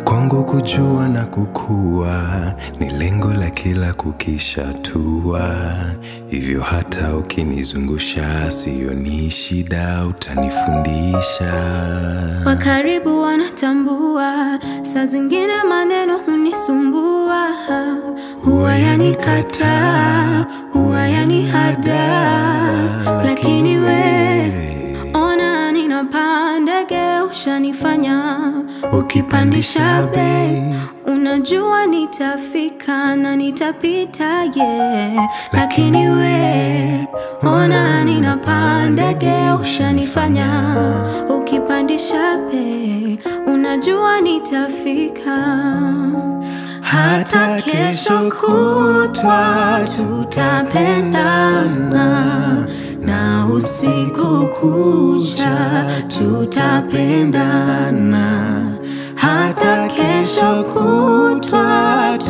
Kwangu kujua na kukua ni lengo la kila kukishatua. Hivyo hata ukinizungusha sioni shida, utanifundisha. Wakaribu wanatambua, saa zingine maneno hunisumbua. Huwa yanikataa, huwa yanihada, lakini we ona ninapanda ndege ushanifanya. Ukipandisha bei unajua nitafika na nitapita, yeah. Lakini we ona ninapanda ndege ushanifanya. Ukipandisha bei unajua nitafika. Hata kesho kutwa tutapendana, na usiku kucha tutapendana. Hata kesho kutwa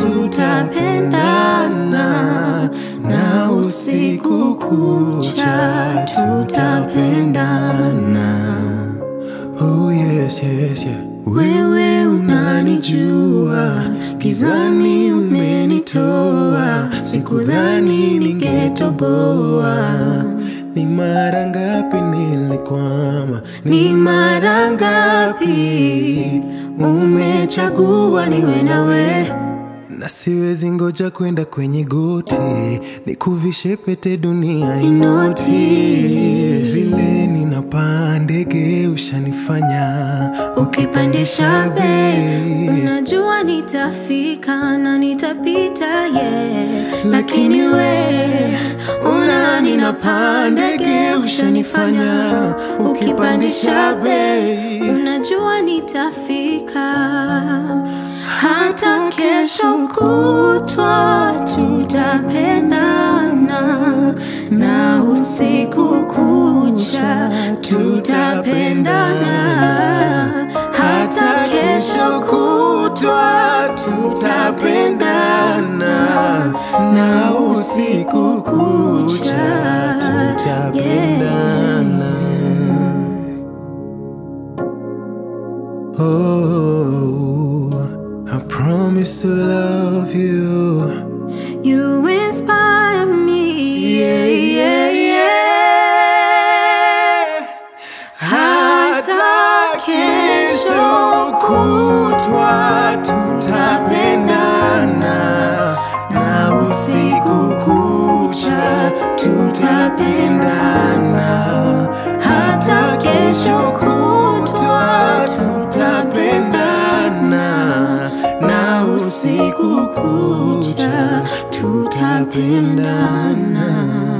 tutapendana, na usiku kucha tutapendana. Oh yes, yes, yeah. Wewe unanijua, gizani umenitoa, sikudhani ningetoboa. Ni mara ngapi nilikwama, ni mara ngapi umechagua niwe nawe. na siwezi ngoja kwenda kwenye goti nikuvishe pete dunia inoti. Vile ninapanda ndege ushanifanya. Ukipandisha bei unajua nitafika na nitapita, yeah. Lakini we una ninapanda ndege ushanifanya. Ukipandisha bei unajua nitafika. Hata kesho kutwa tutapendana, na usiku kucha tutapendana. Hata kesho kutwa tutapendana, na usiku kucha tutapendana, yeah. Oh, I promise to love you. You inspire me, yeah, yeah, yeah. Hata kesho kutwa tutapendana, na usiku kucha tutapendana. Hata kesho kutwa tutapendana, na usiku kucha tutapendana.